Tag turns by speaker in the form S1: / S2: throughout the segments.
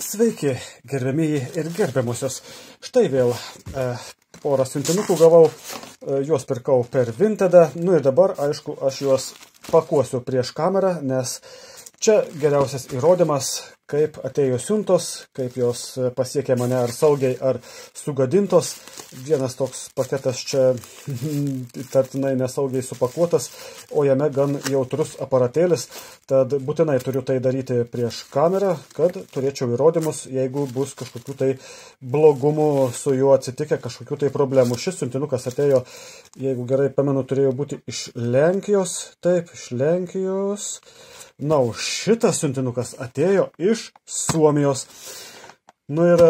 S1: Sveiki, gerbėmieji ir gerbiamusios. Štai vėl porą siuntinukų gavau, juos pirkau per Vintedą. Nu ir dabar, aišku, aš juos pakuosiu prieš kamerą, nes čia geriausias įrodymas, kaip atėjo siuntos, kaip jos pasiekė mane ar saugiai, ar sugadintos. Vienas toks paketas čia tartinai nesaugiai supakuotas, o jame gan jautrus aparatėlis. Tad būtinai turiu tai daryti prieš kamerą, kad turėčiau įrodymus, jeigu bus kažkokių tai blogumų su juo atsitikę, kažkokių tai problemų. Šis siuntinukas atėjo, jeigu gerai pamenu, turėjo būti iš Lenkijos. Taip, iš Lenkijos. Na, o šitas siuntinukas atėjo iš Suomijos. Nu ir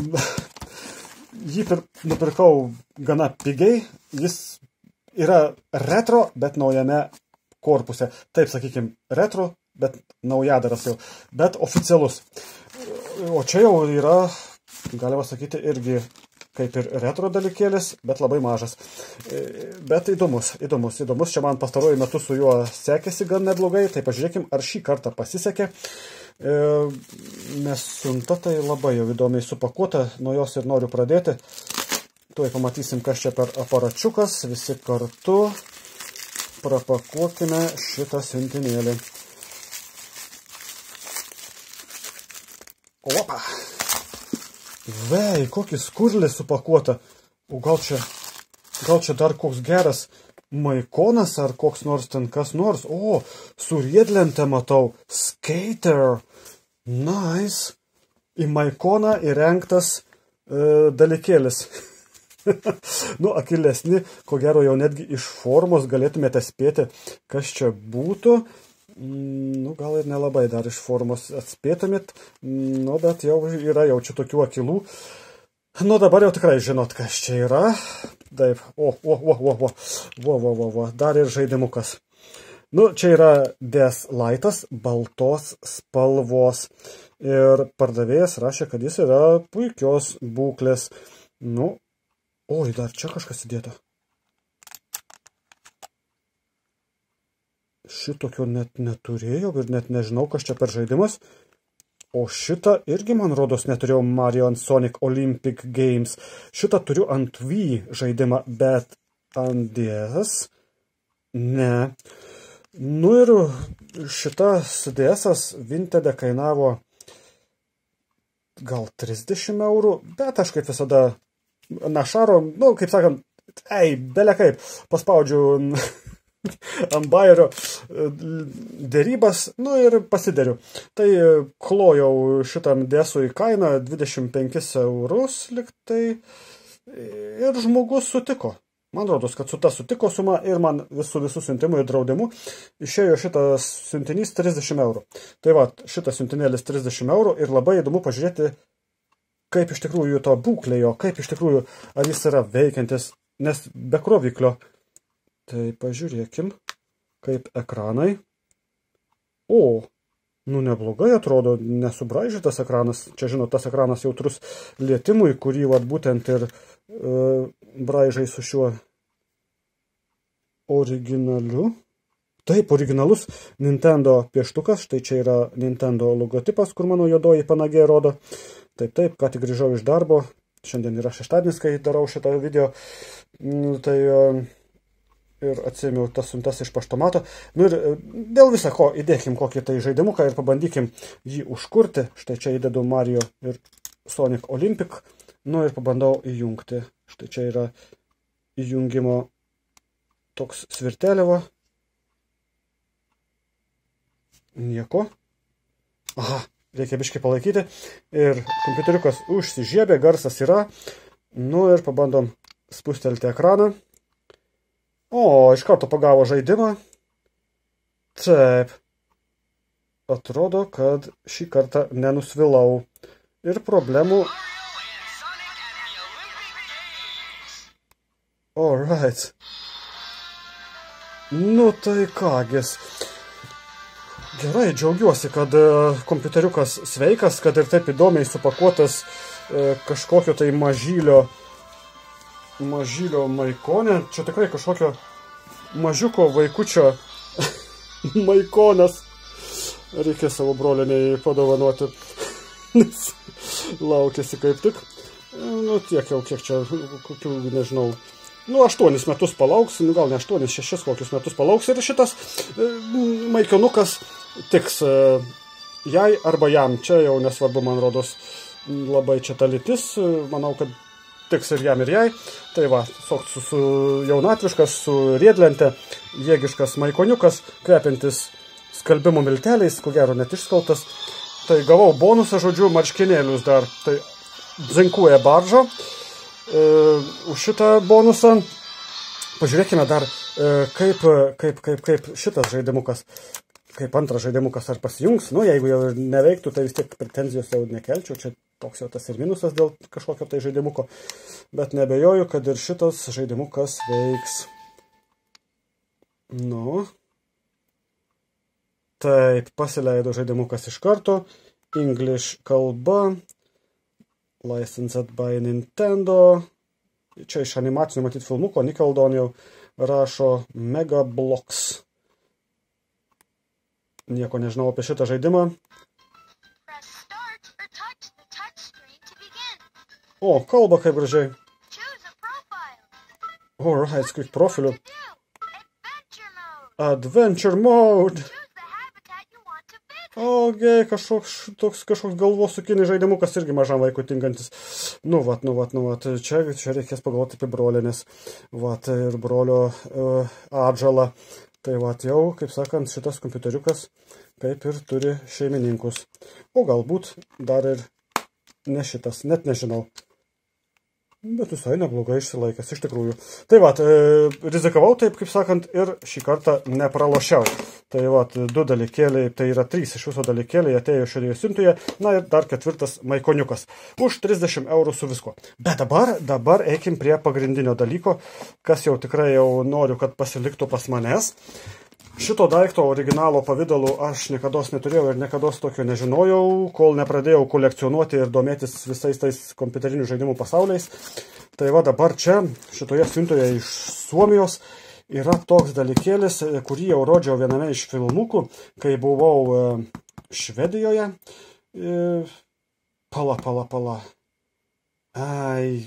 S1: jį nupirkau gana pigiai. Jis yra retro, bet naujame korpuse. Taip, sakykime, retro, bet naujadaras jau. Bet oficialus. O čia jau yra, galima sakyti, irgi kaip ir retro dalykėlis, bet labai mažas. Bet įdomus. Čia man pastaruoju metu su juo sekėsi gan neblogai, tai pažiūrėkim, ar šį kartą pasisekė. Nes siunta tai labai jau įdomiai supakuota, nuo jos ir noriu pradėti. Tuoj pamatysim, kas čia per aparačiukas, visi kartu prapakuokime šitą siuntinėlį. Opa! Vei, kokį skurlį supakuota. O gal čia dar koks geras maikonas ar koks nors ten kas nors. O, su riedlente matau. Skater. Nice. Į maikoną įrengtas dalykėlis. Nu, akilesni, ko gero jau netgi iš formos galėtumėte spėti, kas čia būtų. Nu, gal ir nelabai dar iš formos atspėtumėt, nu, bet jau yra jau čia tokių akilų. Nu, dabar jau tikrai žinot, kas čia yra. Taip, dar ir žaidimukas. Nu, čia yra DS Lightas, baltos spalvos. Ir pardavėjas rašė, kad jis yra puikios būklės. Nu, oi, dar čia kažkas įdėta. Šitokio net neturėjau ir net nežinau, kas čia per žaidimas. O šitą irgi, man rodos, neturėjau Mario & Sonic Olympic Games. Šitą turiu ant Wii žaidimą, bet ant DS ne. Nu ir šitas DS-as Vinted kainavo gal 30 eurų, bet aš kaip visada našaro, nu, kaip sakant, bele kaip, paspaudžiu ant bajerio dėrybas, nu ir pasideriu. Tai klojau šitam DS-ui kainą 25 eurus liktai ir žmogus sutiko. Man rodos, kad su ta sutiko suma ir man visų siuntimų ir draudimų išėjo šitas siuntinys 30 eurų. Tai va, šitas siuntinėlis 30 eurų ir labai įdomu pažiūrėti, kaip iš tikrųjų to būklė jo, kaip iš tikrųjų, ar jis yra veikiantis, nes be kroviklio. Tai pažiūrėkim, kaip ekranai. O, nu neblogai atrodo, nesubraižytas ekranas. Čia, žinot, tas ekranas jautrus lietimui, kurį vat būtent ir braižai su šiuo originaliu. Taip, originalus Nintendo pieštukas. Štai čia yra Nintendo logotipas, kur mano juodoji panagė rodo. Taip, ką tik grįžau iš darbo. Šiandien yra šeštadienis, kai darau šitą video. Tai ir atsėmiau tas siuntas iš paštomato. Nu ir dėl viso ko įdėkim kokį tai žaidimuką ir pabandykim jį užkurti. Štai čia įdedu Mario ir Sonic Olympic. Nu ir pabandau įjungti. Štai čia yra įjungimo toks svirtelėva. Nieko. Aha, reikia biškai palaikyti. Ir kompiuteriukas užsižiebė, garsas yra. Nu ir pabandom spustelti ekraną. O, iš karto pagavo žaidimą. Taip. Atrodo, kad šį kartą nenusvilau. Ir problemų. Alright. Nu tai kągis. Gerai, džiaugiuosi, kad kompiuteriukas sveikas, kad ir taip įdomiai supakuotas kažkokio tai mažylio maikonė. Čia tikrai kažkokio mažiuko vaikučio maikonas. Reikia savo broliniai padovanoti. nes laukėsi kaip tik. Nu, tiek jau, kiek čia, kokių, nežinau, 8 metus palauks, gal ne 8, 6 kokius metus palauks ir šitas maikionukas tiks jai arba jam. Čia jau nesvarbu, man rodos, labai čia ta lytis, manau, kad tiks ir jam ir jai. Tai va, su jaunatviškas, su riedlente, jėgiškas maikoniukas, kvepiantis skalbimo milteliais, ko gero net išskaltas. Tai gavau bonusą, žodžiu, marškinėlius dar. Tai dzinkuoja baržą už šitą bonusą. Pažiūrėkime dar, kaip šitas žaidimukas, kaip antras žaidimukas ar pasijungs. Nu, jeigu jau neveiktų, tai vis tiek pretenzijos jau nekelčiau. Čia toks jau tas ir minusas dėl kažkokio tai žaidimuko. Bet nebejoju, kad ir šitas žaidimukas veiks. Nu. Taip, pasileido žaidimukas iš karto. English kalba. Licensed by Nintendo. Čia iš animacinių matyt filmuko, Nickelodeon jau rašo Megablox. Nieko nežinau apie šitą žaidimą. O, kalba kaip gražiai. Alright, skrik profiliu. Adventure mode. Ogi, kažkoks galvosukinis žaidimukas irgi mažam vaikui tinkantis. Nu vat. Čia reikės pagalvoti apie brolį, nes vat ir brolio atžalą. Tai vat jau, kaip sakant, šitas kompiuteriukas kaip ir turi šeimininkus. O galbūt dar ir ne šitas, net nežinau. Bet visai neblogai išsilaikęs, iš tikrųjų. Tai vat, rizikavau taip, kaip sakant, ir šį kartą nepralošiau. Tai vat, 2 dalykėliai, tai yra 3 iš viso dalykėliai atėjo šioje siuntoje, na ir dar 4 maikoniukas. Už 30 eurų su visko. Bet dabar eikim prie pagrindinio dalyko, kas jau tikrai jau noriu, kad pasiliktų pas manęs. Šito daikto originalo pavidalu aš niekados neturėjau ir niekados tokio nežinojau, kol nepradėjau kolekcionuoti ir domėtis visais tais kompiuterinių žaidimų pasauliais. Tai va dabar čia, šitoje siuntoje iš Suomijos, yra toks dalykėlis, kurį jau rodžiau viename iš filmukų, kai buvau Švedijoje. Pala. Ai,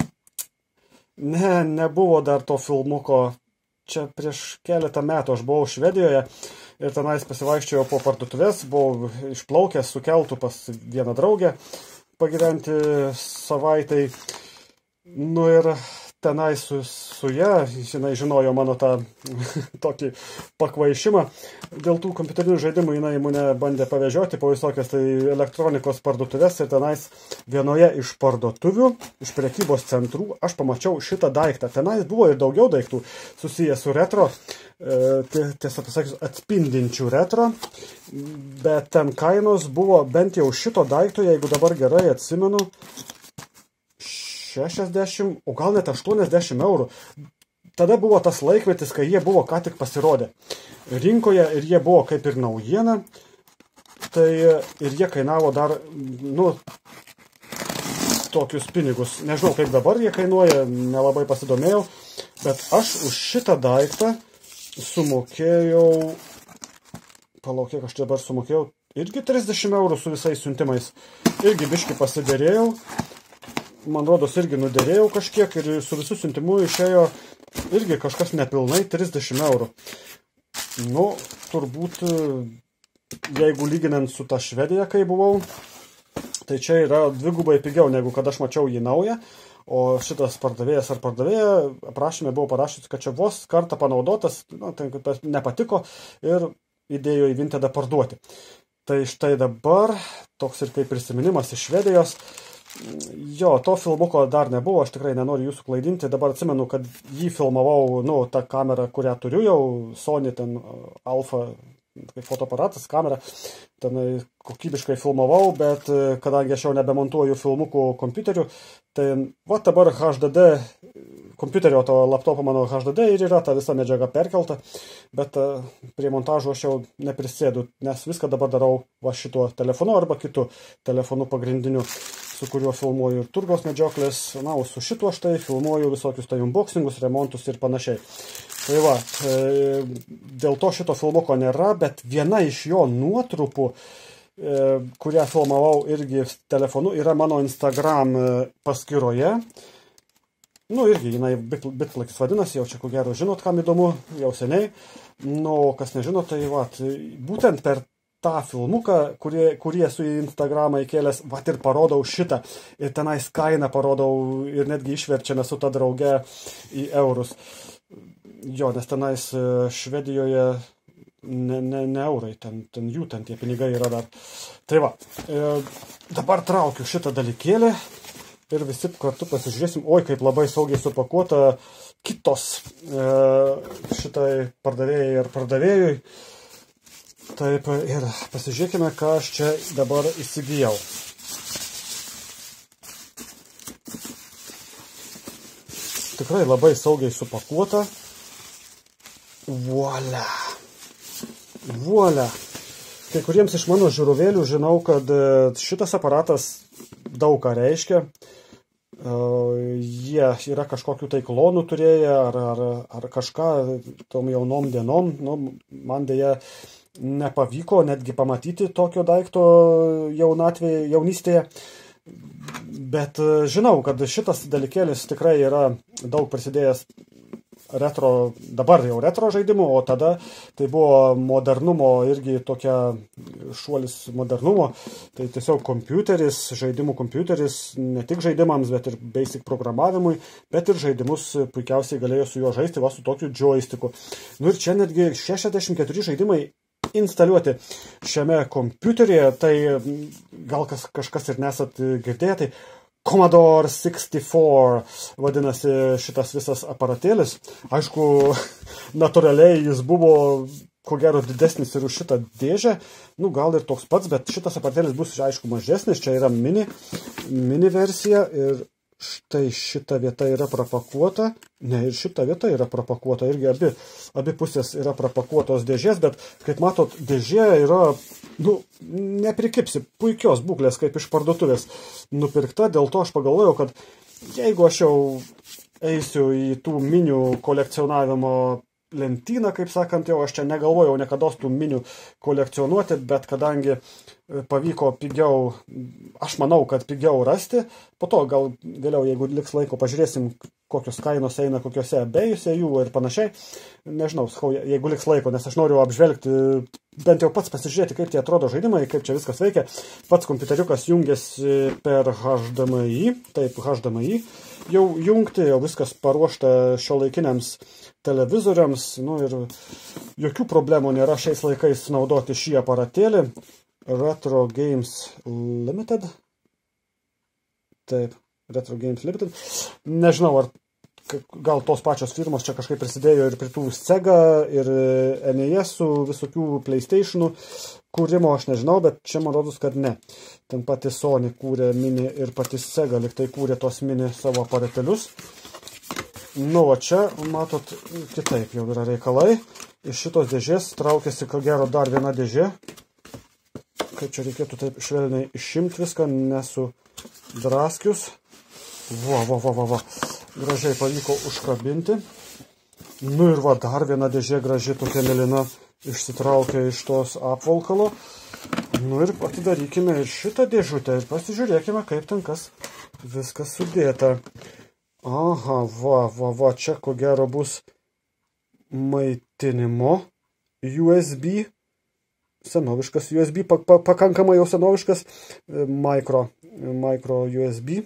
S1: nebuvo dar to filmuko. Čia prieš keletą metų aš buvau Švedijoje ir tenais pasivaikščiojau po parduotuvės, buvau išplaukęs su keltu pas vieną draugę pagyventi savaitai. Nu ir tenais su ja, jinai žinojo mano tą tokį pakvaišimą. Dėl tų kompiuterinių žaidimų jinai mane bandė pavežioti po visokias tai elektronikos parduotuvės ir tenais vienoje iš parduotuvių, iš prekybos centrų, aš pamačiau šitą daiktą. Tenais buvo ir daugiau daiktų susiję su retro, tiesą pasakius, atspindinčių retro, bet ten kainos buvo bent jau šito daikto, jeigu dabar gerai atsimenu, 60, o gal net 80 eurų. Tada buvo tas laikmetis, kai jie buvo ką tik pasirodę rinkoje ir jie buvo kaip ir naujiena. Tai ir jie kainavo dar, tokius pinigus. Nežinau, kaip dabar jie kainuoja, nelabai pasidomėjau, bet aš už šitą daiktą sumokėjau, palauk, kiek aš dabar sumokėjau, irgi 30 eurų su visais siuntimais. Irgi biškį pasidėrėjau. Man rodos, irgi nuderėjau kažkiek ir su visų siuntimu išėjo irgi kažkas nepilnai 30 eurų. Nu, turbūt, jeigu lyginant su ta Švedija, kai buvau, tai čia yra dvigubai pigiau, negu kad aš mačiau jį naują. O šitas pardavėjas ar pardavėja aprašyme buvo parašęs, kad čia vos kartą panaudotas, tai nepatiko ir įdėjo į Vintedą parduoti. Tai štai dabar toks ir kaip prisiminimas iš Švedijos. Jo, to filmuko dar nebuvo, aš tikrai nenoriu jūsų klaidinti. Dabar atsimenu, kad jį filmavau, tą kamerą, kurią turiu jau, Sony ten Alpha, fotoaparatas, kamera, ten kokybiškai filmavau, bet kadangi aš jau nebemontuoju filmukų kompiuteriu, tai va dabar HDD, kompiuterio to laptopo mano HDD ir yra ta visa medžiaga perkelta, bet prie montažo aš jau neprisėdu, nes viską dabar darau va šituo telefonu arba kitu telefonu pagrindiniu, su kuriuo filmuoju ir turgaus medžioklės, o su šituo štai filmuoju visokius tai unboxingus, remontus ir panašiai. Tai va, dėl to šito filmuko nėra, bet viena iš jo nuotrupų kurią filmavau irgi telefonu, yra mano Instagram paskyroje. Nu, irgi jinai Bitplakis vadinasi, jau čia ko gero žinot, kam įdomu, jau seniai. Nu, kas nežino, tai būtent per tą filmuką, kurį esu į Instagramą įkėlęs, ir parodau šitą. Ir tenais kainą parodau ir netgi išverčiame su ta drauge į eurus. Jo, nes tenais Švedijoje ne eurai, ten tie pinigai yra dar. Tai va, dabar traukiu šitą dalykėlį ir visi kartu pasižiūrėsim, oi, kaip labai saugiai supakuota kitos šitai pardavėjai ir pardavėjui. Taip, ir pasižiūrėkime, ką aš čia dabar įsigijau. Tikrai labai saugiai supakuota. Voila. Voila. Kai kuriems iš mano žiūrovėlių žinau, kad šitas aparatas daug ką reiškia. Jie yra kažkokių tai klonų turėję ar kažką tom jaunom dienom. Nu, man dėja nepavyko netgi pamatyti tokio daikto jaunystėje. Bet žinau, kad šitas dalykėlis tikrai yra daug prisidėjęs retro, dabar jau retro žaidimų, o tada tai buvo modernumo, irgi tokia šuolis modernumo. Tai tiesiog kompiuteris, žaidimų kompiuteris, ne tik žaidimams, bet ir basic programavimui, bet ir žaidimus puikiausiai galėjo su juo žaisti, su tokiu joysticku. Nu ir čia netgi 64 žaidimai instaliuoti šiame kompiuteryje, tai gal kažkas ir nesat girdėję, tai Commodore 64 vadinasi šitas visas aparatėlis. Aišku, natūraliai jis buvo ko gero didesnis ir už šitą dėžę, nu gal ir toks pats, bet šitas aparatėlis bus aišku mažesnis, čia yra mini versija ir štai šita vieta yra prapakuota, ne, ir šita vieta yra prapakuota, irgi abi pusės yra prapakuotos dėžės, bet kaip matot, dėžė yra, nu, neprikipsi, puikios būklės, kaip iš parduotuvės nupirkta, dėl to aš pagalvojau, kad jeigu aš jau eisiu į tų minių kolekcionavimo lentyną, kaip sakant, jau aš čia negalvojau niekada tų minių kolekcionuoti, bet kadangi pavyko pigiau, aš manau, kad pigiau rasti, po to gal vėliau, jeigu liks laiko, pažiūrėsim, kokios kainos eina kokiuose abiejose jų ir panašiai. Nežinau, jeigu liks laiko, nes aš noriu apžvelgti, bent jau pats pasižiūrėti, kaip tie atrodo žaidimai, kaip čia viskas veikia. Pats kompiuteriukas jungiasi per HDMI, taip, HDMI jau jungti, jau viskas paruošta šiuolaikiniams televizoriams, nu ir jokių problemų nėra šiais laikais naudoti šį aparatėlį. Retro Games Limited. Taip, Retro Games Limited. Nežinau, ar gal tos pačios firmos čia kažkaip prisidėjo ir prie tų Sega ir NES visokių PlayStationų kūrimo, aš nežinau, bet čia man rodos, kad ne. Ten pati Sony kūrė mini ir pati Sega liktai kūrė tos mini savo aparatėlius. Nu, o čia, matot, kitaip jau yra reikalai. Iš šitos dėžės traukiasi, ko gero, dar viena dėžė. Kaip čia reikėtų taip švelniai išimti viską, nesudraskius. Va. Gražiai pavyko užkabinti. Nu ir va, dar viena dėžė graži, tokia melina, išsitraukia iš tos apvalkalo. Nu ir atidarykime ir šitą dėžutę ir pasižiūrėkime, kaip ten viskas sudėta. Aha, va, čia ko gero bus maitinimo USB, senoviškas USB, pakankamai jau senoviškas, micro USB.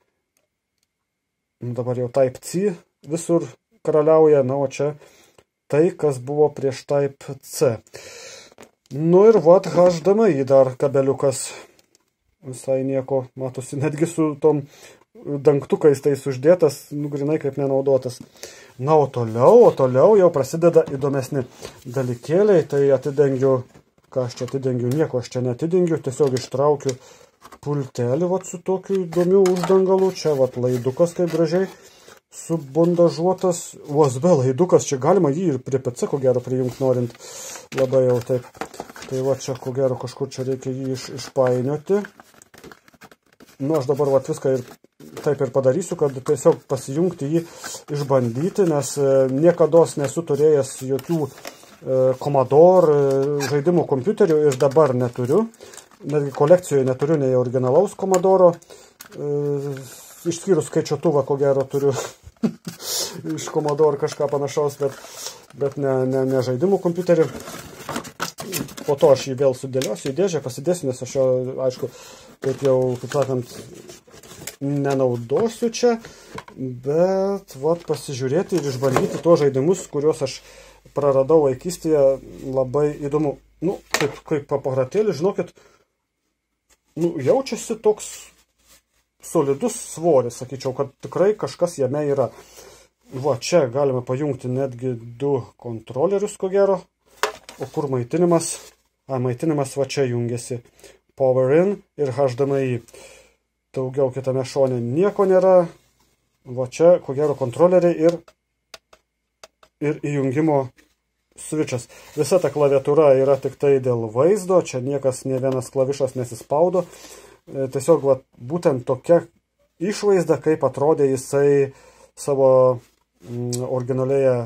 S1: Dabar jau Type-C visur karaliauja, na, o čia tai, kas buvo prieš Type-C. Nu ir vat HDMI dar kabeliukas, visai nieko, matosi, netgi su tom dangtukais tais uždėtas, grinai kaip nenaudotas. Na, o toliau jau prasideda įdomesni dalykėliai, tai atidengiu, ką aš čia atidengiu, nieko aš čia neatidengiu, tiesiog ištraukiu pultelį vat su tokiu įdomiu uždangalu, čia vat laidukas kaip gražiai subondažuotas, USB laidukas, čia galima jį ir prie PC ko gero prijungti norint, labai jau taip. Tai va čia ko gero kažkur čia reikia jį išpainioti. Nu, aš dabar vat viską ir taip ir padarysiu, kad tiesiog pasijungti jį, išbandyti, nes niekados nesu turėjęs jokių Commodore žaidimų kompiuterių ir dabar neturiu. netgi kolekcijoje neturiu nei originalaus Commodoro, išskyrus skaičiuotuvą, ko gero turiu iš Commodore kažką panašaus, bet ne žaidimų kompiuterį. Po to aš jį vėl sudėliosiu į dėžę, pasidėsiu, nes aš jo, aišku, taip jau, kaip sakant, nenaudosiu čia, bet vat, pasižiūrėti ir išbandyti tuos žaidimus, kuriuos aš praradau vaikystėje, labai įdomu. Nu, kaip aparatėlį, žinokit, nu, jaučiasi toks solidus svoris, sakyčiau, kad tikrai kažkas jame yra. Va, čia galime pajungti netgi 2 kontrolerius, ko gero. O kur maitinimas? Maitinimas va čia jungiasi. Power in ir HDMI. Daugiau kitame šone nieko nėra. Va čia, ko gero, kontroleriai ir įjungimo switchas. Visa ta klaviatūra yra tik tai dėl vaizdo. Čia niekas, nė vienas klavišas nesispaudo. Tiesiog va, būtent tokia išvaizda, kaip atrodė jisai savo originalėje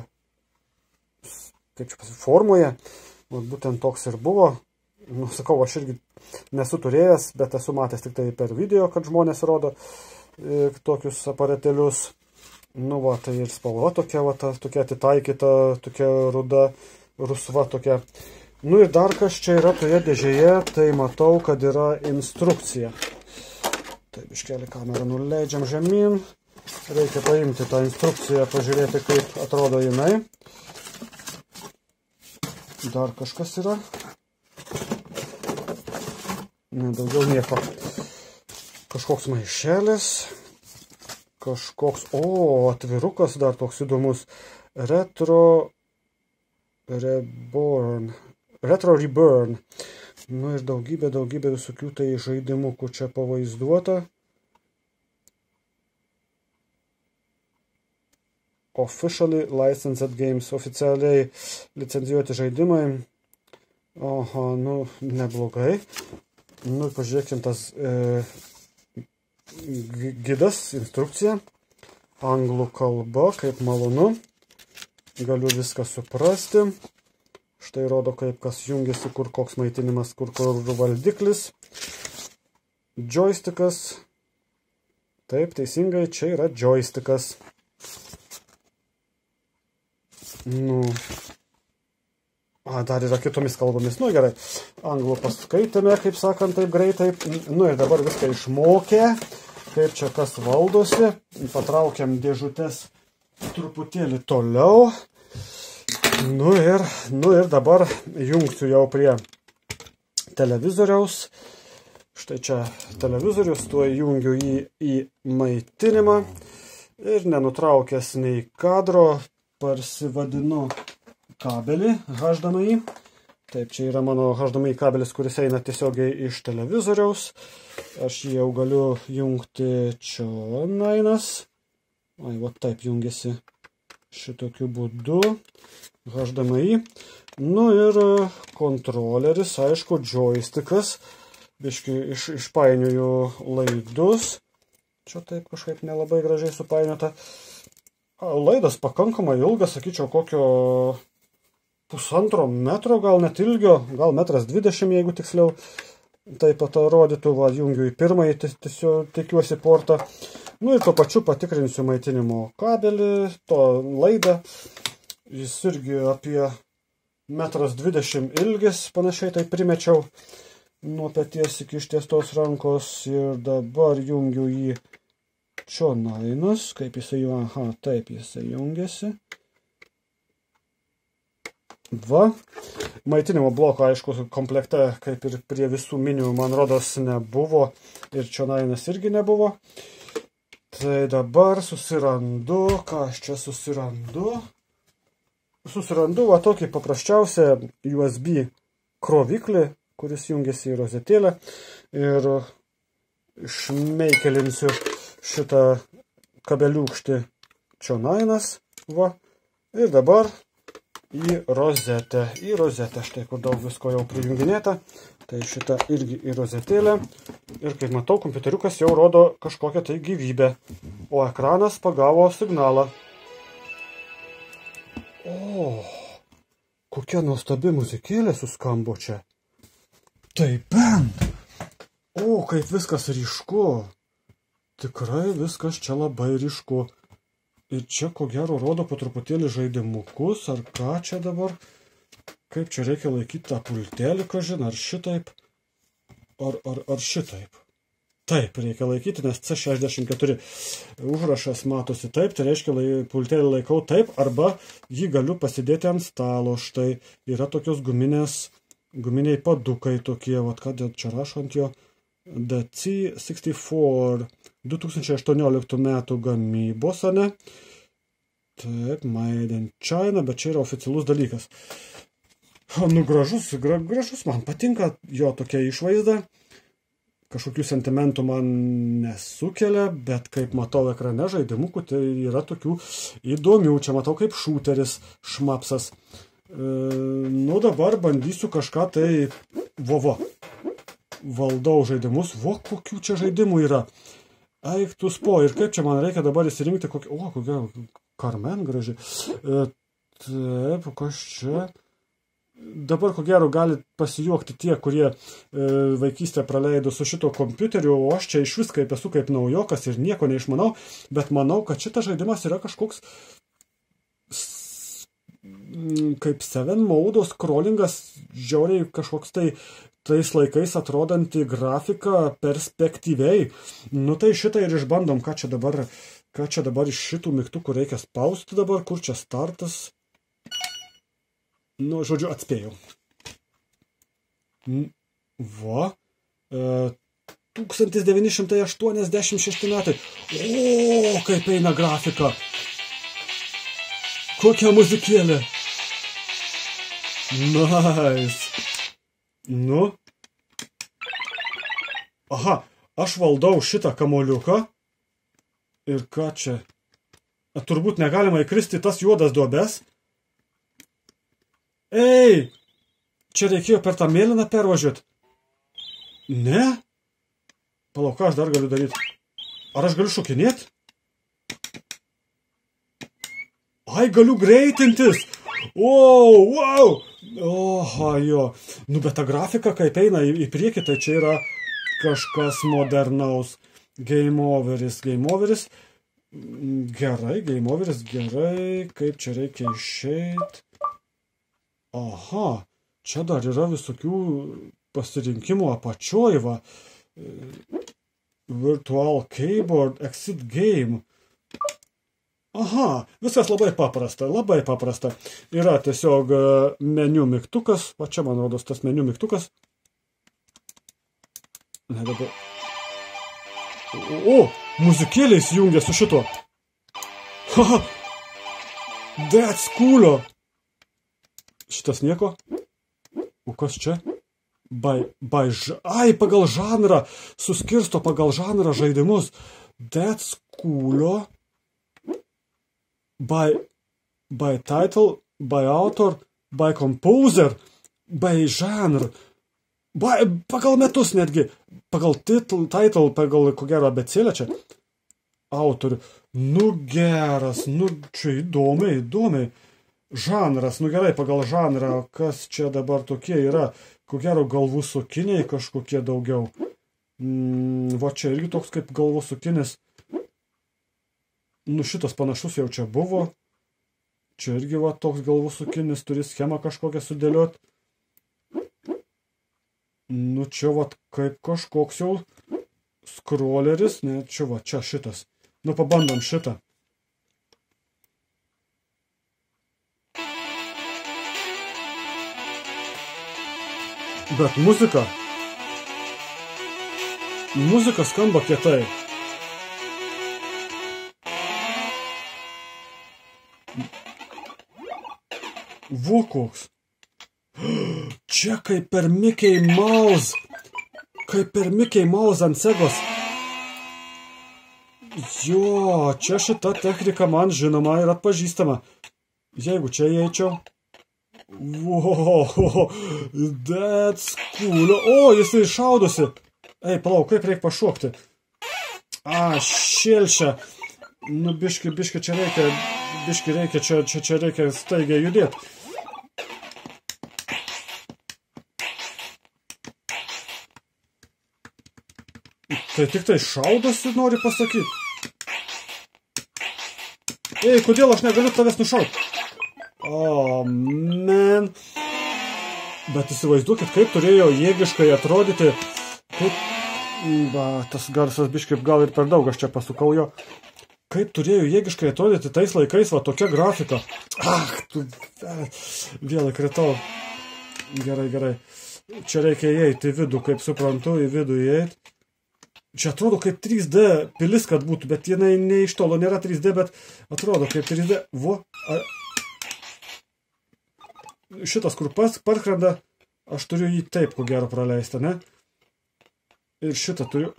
S1: formoje. Būtent toks ir buvo. Nu, sakau, aš irgi nesu turėjęs, bet esu matęs tik tai per video, kad žmonės rodo tokius aparatėlius. Nu, va, tai ir spalva tokia, va, tokia atitaikyta, tokia ruda, rusva tokia. Nu, ir dar kas čia yra toje dėžėje, tai matau, kad yra instrukcija. Tai biškelį kamerą nuleidžiam žemyn. Reikia paimti tą instrukciją, pažiūrėti, kaip atrodo jinai. Dar kažkas yra. Ne, daugiau nieko. Kažkoks maišelis. Kažkoks, atvirukas dar toks įdomus. Retro Reborn. Nu ir daugybė visokių tai žaidimų, kur čia pavaizduota. Officially licensed games, oficialiai licencijuoti žaidimai. Oho, nu, neblogai. Nu, pažiūrėkim tas gidas, instrukcija. Anglų kalba, kaip malonu. Galiu viską suprasti. Štai rodo, kaip kas jungiasi, kur koks maitinimas, kur valdiklis. Joystickas. Taip, teisingai, čia yra joystickas. Nu, dar yra kitomis kalbomis. Nu, gerai, anglų paskaitėme, kaip sakant, taip greitai. Nu, ir dabar viską išmokė, kaip čia kas valdosi. Patraukiam dėžutės truputėlį toliau. Nu ir dabar jungsiu jau prie televizoriaus. Štai čia televizorius, tuo jungiu į maitinimą. Ir nenutraukęs nei kadro, parsivadinu kabelį HDMI. Taip, čia yra mano HDMI kabelis, kuris eina tiesiogiai iš televizoriaus. Aš jį jau galiu jungti čionainas. Va taip jungiasi šitokiu būdu. HDMI. Nu ir kontroleris, aišku, joystickas. Biškai išpainioju laidus. Čia taip kažkaip nelabai gražiai supainiota. Laidas pakankamai ilgas, sakyčiau, kokio 1,5 metro, gal net ilgio, gal 1,20 m, jeigu tiksliau. Taip pat rodytų, va, jungiu į pirmąjį, tiesiog tikiuosi portą. Nu ir tuo pačiu patikrinsiu maitinimo kabelį, to laidą. Jis irgi apie 1,20 m ilgis, panašiai tai primečiau nuo peties iki ištiestos rankos. Ir dabar jungiu į čionainas, kaip jisai jau, taip jisai jungiasi. Va, maitinimo bloko, aišku, komplekte, kaip ir prie visų minių, man rodos, nebuvo ir čionainas irgi nebuvo. Tai dabar susirandu, ką aš čia susirandu? Susirandu va tokį paprasčiausią USB kroviklį, kuris jungiasi į rozetėlę, ir šmeikelinsiu šitą kabeliukštį čionainas, va, ir dabar į rozetę. Į rozetę, štai kur daug visko jau prijunginėta, tai šitą irgi į rozetėlę. Ir kaip matau, kompiuteriukas jau rodo kažkokią tai gyvybę, o ekranas pagavo signalą. O, kokia nuostabi muzikėlė suskambo čia. Tai bent, O, kaip viskas ryšku. Tikrai viskas čia labai ryšku. Ir čia, ko gero, rodo po truputėlį žaidimukus, ar ką čia dabar. Kaip čia reikia laikyti tą pultelį, kažin, ar šitaip, ar šitaip. Taip, reikia laikyti, nes C64 užrašas matosi taip, tai reiškia, pultelį laikau taip, arba jį galiu pasidėti ant stalo. Štai yra tokios guminiai padukai tokie, vat ką čia rašo ant jo. The C64 2018 metų gamybos, ane? Taip, Made in China, bet čia yra oficialus dalykas. Nu, gražus, man patinka jo tokia išvaizda. Kažkokių sentimentų man nesukelia, bet kaip matau ekrane žaidimukų, tai yra tokių įdomių. Čia matau kaip šūteris, šmapsas. Nu, dabar bandysiu kažką tai... Valdau žaidimus. Kokių čia žaidimų yra. Eik tu spo. Ir kaip čia man reikia dabar įsirinkti kokį... kokia Carmen graži. Taip, kas čia... Dabar, ko gero, gali pasijuokti tie, kurie vaikystę praleido su šito kompiuteriu, o aš čia iš vis kaip esu kaip naujokas ir nieko neišmanau, bet manau, kad šitas žaidimas yra kažkoks kaip Seven Mode scrollingas, žiauriai kažkoks tai tais laikais atrodanti grafika perspektyviai. Nu tai šitą ir išbandom, ką čia dabar iš šitų mygtukų reikia spausti dabar, kur čia startas. Nu, žodžiu, atspėjau. Va. 1986 metai. O, kaip eina grafika. Kokia muzikėlė. Nice. Nu. Aha, aš valdau šitą kamoliuką. Ir ką čia? Turbūt negalima įkristi į tas juodas duobes. Ei, čia reikėjo per tą mėlyną pervažiuoti. Ne? Palauk, ką aš dar galiu daryti? Ar aš galiu šokinėti? Ai, galiu greitintis. Wow. Oha, jo. Nu, bet ta grafika, kaip eina į priekį, tai čia yra kažkas modernaus. Game overis. Gerai, game overis, gerai. Kaip čia reikia išeiti? Aha, čia dar yra visokių pasirinkimų apačioj, va. Virtual keyboard, exit game. Aha, viskas labai paprasta. Yra tiesiog meniu mygtukas, va čia man rodos tas meniu mygtukas. Ne, dabar. O, muzikėliai įsijungia su šito. Haha, that's cool. Šitas nieko. O kas čia? Ai, pagal žanrą. Suskirsto pagal žanrą žaidimus. That's cool. By title, by author, by composer, by genre. Pagal metus netgi. Pagal title, pagal ko gero abecėlę čia. Autorių. Nu geras, nu čia įdomiai. Žanras, nu gerai, pagal žanrą, kas čia dabar tokie yra, ko gero galvų sukiniai kažkokie daugiau. Va čia irgi toks kaip galvų sukinis. Nu šitas panašus jau čia buvo. Čia irgi va toks galvų sukinis, turi schemą kažkokią sudėlioti. Nu čia va kaip kažkoks jau scrolleris, ne, čia va, čia šitas. Nu pabandom šitą. Bet muzika skamba kietai. Vokoks. Čia kaip per Mickey Mouse. Kaip per Mickey Mouse ant Segos. Jo, čia šita technika man žinoma ir atpažįstama. Jeigu čia įeičiau. Wow, that's cool. O, jisai šaudosi. Ei, palauk, kaip reikia pašokti? Šėlšia. Nu, biški, čia reikia, čia reikia staigiai judėti. Tai tik tai šaudosi, nori pasakyti. Ei, kodėl aš negaliu tavęs nušauti? O, man. Bet įsivaizduokit, kaip turėjo jėgiškai atrodyti. Kaip... Va, tas garsas biškaip gal ir per daug, aš čia pasukau jo. Kaip turėjo jėgiškai atrodyti tais laikais, va, tokia grafika. Tu... Vėl įkritau. Gerai. Čia reikia įeiti į vidų, kaip suprantu, į vidų įeiti. Čia atrodo kaip 3D pilis, kad būtų, bet jinai ne iš tolo nėra 3D, bet atrodo kaip 3D. Vo. Šitas, kur parkrenda, aš turiu jį taip, ko gero praleisti, ne? Ir šitą turiu...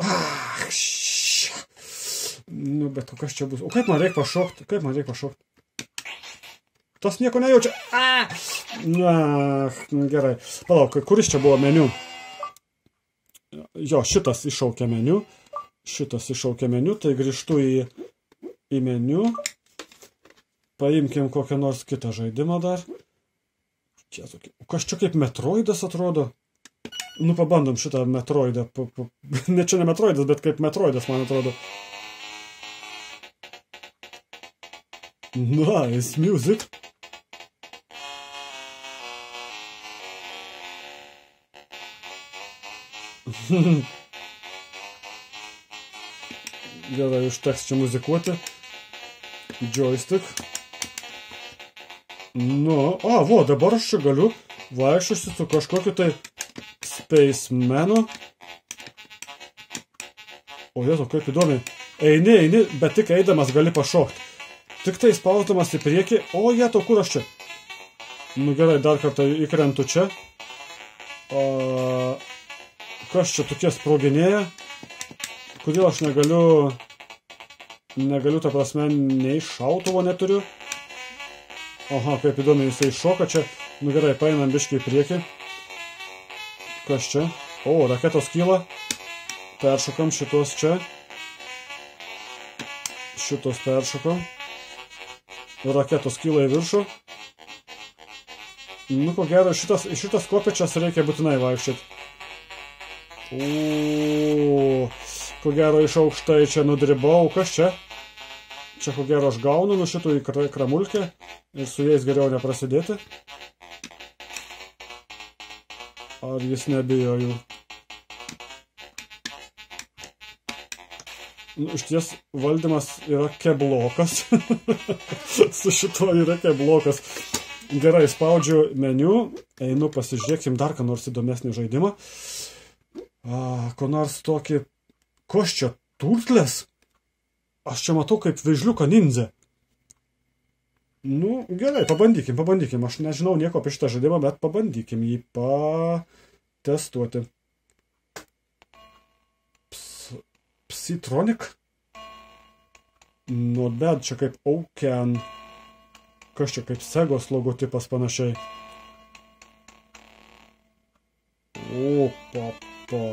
S1: Nu, bet kas čia bus? O kaip man reikia pašokti? Tas nieko nejaučia. Na, gerai. Palauk, kuris čia buvo meniu? Jo, šitas iššaukia meniu. Tai grįžtu į meniu. Paimkim kokią nors kitą žaidimą dar. Kas čia kaip Metroidas atrodo? Nu, pabandom šitą Metroidą. Ne, čia ne Metroidas, bet kaip Metroidas, man atrodo. Nice music. Gerai, užteks čia muzikuoti. Joystick. Nu, vo, dabar aš čia galiu vaikščiusi su kažkokiu tai Spacemanu. O jėzu, kaip įdomi. Eini, bet tik eidamas gali pašokti. Tik tai spausdamas į priekį. O, jėto, kur aš čia? Nu gerai, dar kartą įkrentu čia. Kas čia tokie sproginėja? Kodėl aš negaliu, ta prasme, nei šautuvo neturiu? Aha, kaip įdomi, jisai šoka čia. Nu gerai, paeinam biškį į priekį. Kas čia? O, raketos kyla. Peršokam šitos čia. Šitos peršokam. Raketos kyla į viršų. Nu, ko gero, šitas kopėčias reikia būtinai vaikščioti. Ko gero iš aukštai čia nudribau. Kas čia? Čia ko gero aš gaunu nuo šitų į kramulkę ir su jais geriau neprasidėti. Ar jis nebijo jų? Nu, iš ties valdymas yra keblokas. Su šituo yra keblokas. Gerai, spaudžiu meniu. Einu, pasižiūrėkim dar ką nors įdomesnį žaidimą. Ko nors tokį... Kas čia? Turtlės? Aš čia matau kaip vežliuką nindzę. Nu, gerai, pabandykim. Aš nežinau nieko apie šitą žaidimą, bet pabandykim jį patestuoti. Psytronic? Nu, bet čia kaip Auken. Kas čia kaip Segos logotipas panašiai. O, papa.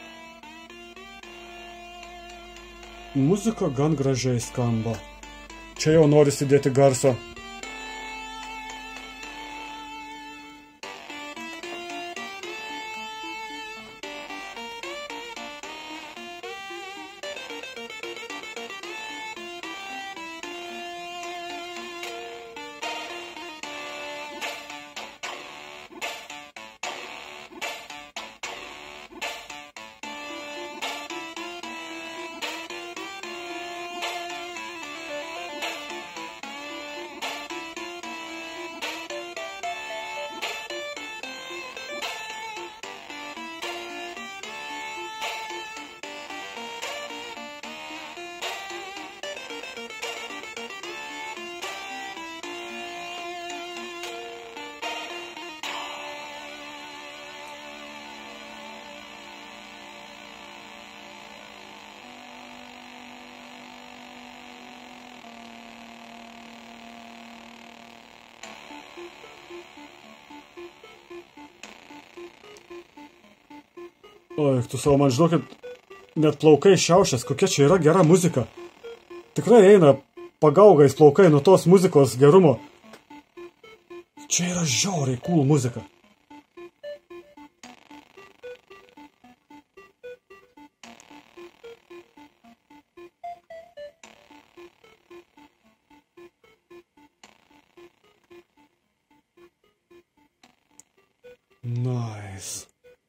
S1: Muzika gan gražiai skamba. Čia jau norisi dėti garso. Oi, tu savo man žinokit, net plaukai šiaušės, kokia čia yra gera muzika. Tikrai eina pagaugais plaukai nuo tos muzikos gerumo. Čia yra žiauriai cool muzika. Nice.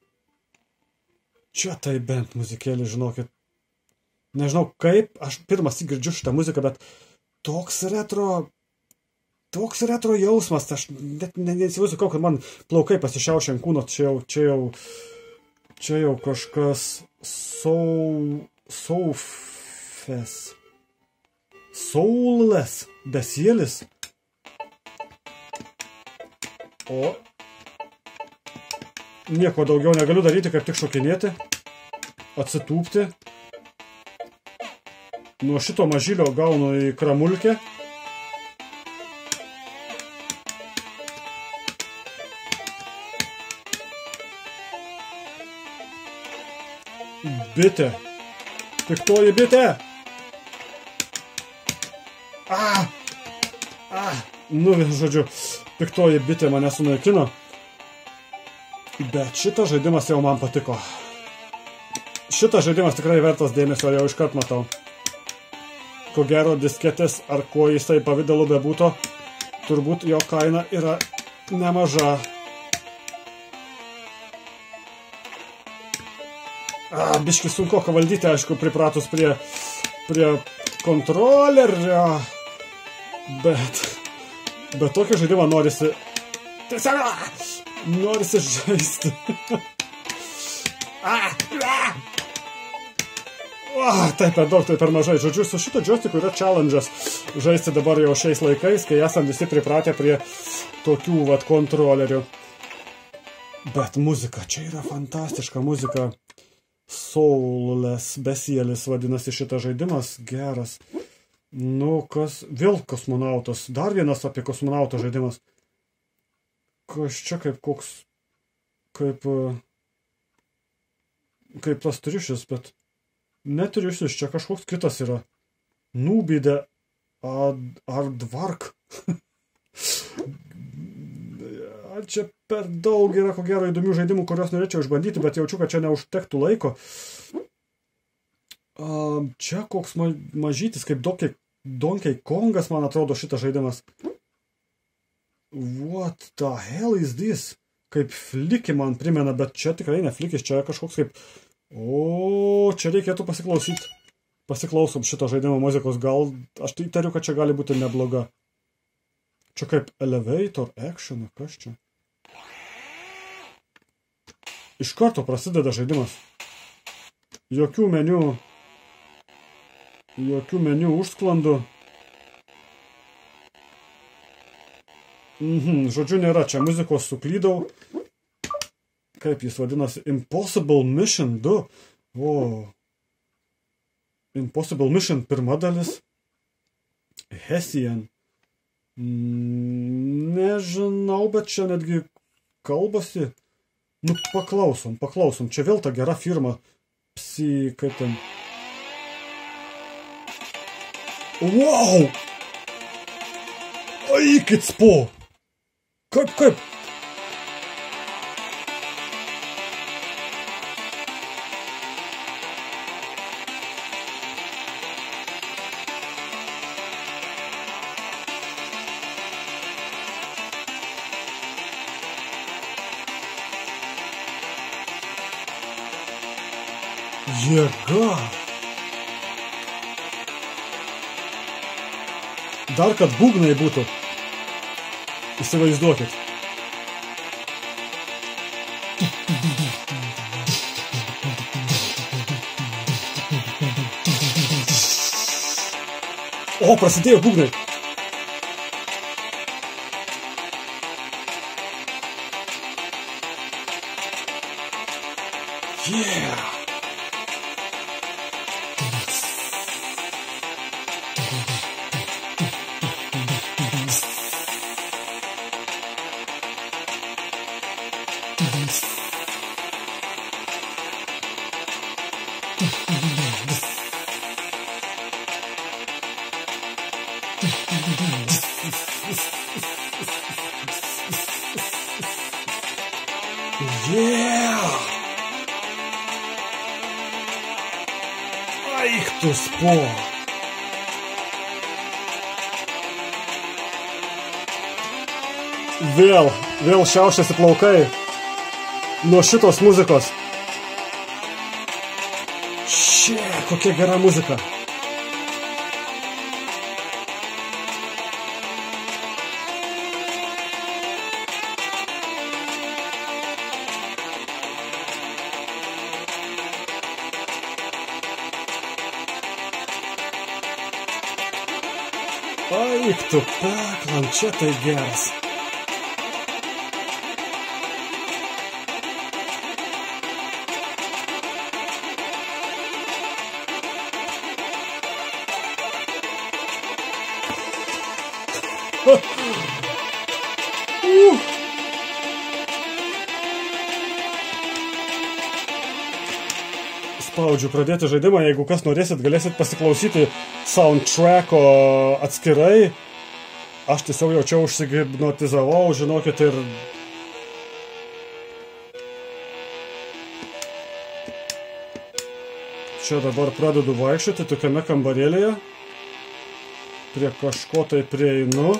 S1: Čia tai bent muzikėlį, žinokit. Nežinau kaip, aš pirmas girdžiu šitą muziką, bet toks retro jausmas, aš net neįsivaizduoju, kad man plaukai pasišiaušė ant kūno, čia jau kažkas soulless, besielis. O nieko daugiau negaliu daryti, kaip tik šokinėti, atsitūpti. Nuo šito mažylio gaunu į kramulkę. Bitė. Piktoji bitė. Nu, žodžiu, piktoji bitė mane sunaikino. Bet šitas žaidimas jau man patiko. Šitas žaidimas tikrai vertas dėmesio, jau iškart matau. Ko gero disketės, ar kuo jisai pavidalu bebūtų, turbūt jo kaina yra nemaža. Biški sunku valdyti, aišku, pripratus prie kontrolerio, bet tokį žaidimą norisi žaisti. Tai per daug, tai per mažai. Žodžiu, su šito joysticku yra challenge'as žaisti dabar jau šiais laikais, kai esam visi pripratę prie tokių kontrolerių. Bet muzika, čia yra fantastiška muzika. Soulless, besielis vadinasi šitas žaidimas, geras. Nu, kas, vėl kosmonautas, dar vienas apie kosmonauto žaidimas. Kas čia kaip koks, kaip tas triušis, bet ne triušis, čia kažkoks kitas yra. Nubide Aardvark. Čia per daug yra, ko gero, įdomių žaidimų, kuriuos norėčiau išbandyti, bet jaučiu, kad čia neužtektų laiko. Čia koks mažytis, kaip Donkey Kongas, man atrodo, šitas žaidimas. What the hell is this? Kaip Flicky man primena, bet čia tikrai ne Flickis, čia kažkoks kaip... O, čia reikėtų pasiklausyti. Pasiklausom šito žaidimo muzikos, gal... Aš tai įtariu, kad čia gali būti nebloga. Čia kaip Elevator Action, kas čia? Iš karto prasideda žaidimas. Jokių meniu užsklandų. Žodžiu, nėra. Čia muzikos suklydau. Kaip jis vadinasi? Impossible Mission 2. O. Impossible Mission pirma dalis. Hessian. Nežinau, bet čia netgi kalbasi. Nu, paklausom. Čia vėl ta gera firma. Kaip ten. Wow! Eikit spo! Kaip? Jėga! Dar kad būgnai būtų. Įsivaizduokit. O, prasidėjo būgnai. Yeah! Yeah! Eik tu spo! Vėl šiaušiasi plaukai. nuo šitos muzikos. Kokia gera muzika. Eik tu peklan, čia tai geras. Spaudžiu pradėti žaidimą, jeigu kas norėsit, galėsit pasiklausyti soundtracko atskirai. Aš tiesiog jau čia užsihipnotizavau, žinokit, ir... Čia dabar pradedu vaikščioti tokiame kambarėlėje. Prie kažko tai prieinu.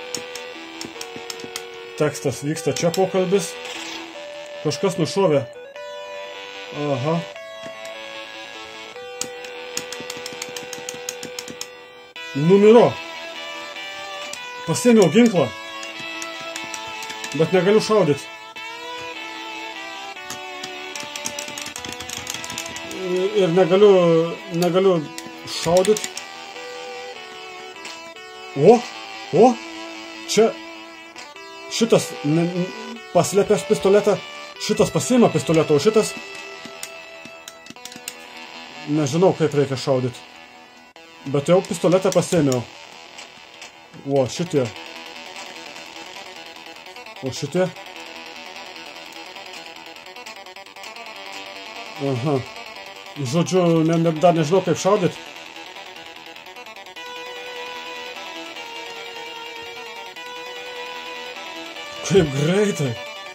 S1: Tekstas vyksta, čia pokalbis. Kažkas nušovė. Aha. Numiro. Pasiėmiau ginklą. Bet negaliu šaudyti. Ir negaliu šaudyti. O, čia šitas paslėpęs pistoletą, šitas pasiima pistoletą, o šitas nežinau, kaip reikia šaudyti. Bet jau pistoletą pasiėmiau. O, šitie. O šitie. Aha. Žodžiu, dar nežinau, kaip šaudyti. Kaip greitai.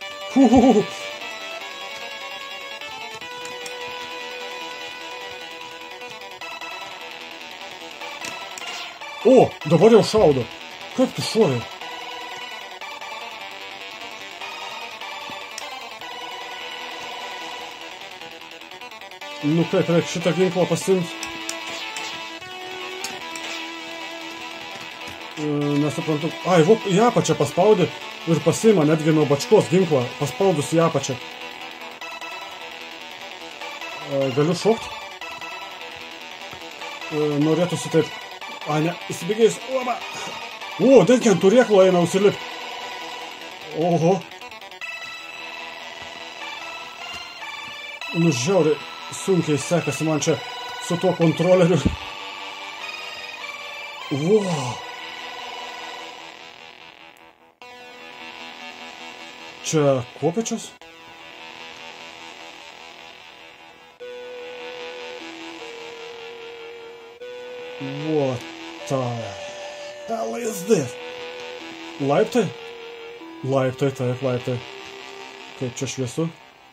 S1: O, dabar jau šaudo. Kaip tu šovė? Nu kaip, reikia šitą ginklą pasiimti. Nesuprantu. Ai, vop, į apačią paspaudė ir pasiima netgi nuo bačkos ginklą, paspaudus į apačią. Galiu šokti? Norėtųsi taip. A, ne, įsibėgėjus. O, netgi ant turėklo eina užsilipti. Oho. Nu, žiauriai sunkiai sekasi man čia su tuo kontroleriu. Wow. Čia kopėčios? What the hell is this? Laiptai? Laiptai, taip, laiptai. Kaip čia šviesu?